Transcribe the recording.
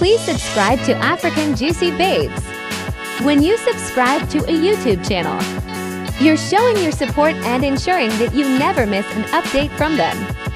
Please subscribe to African Juicy Babes. When you subscribe to a YouTube channel, you're showing your support and ensuring that you never miss an update from them.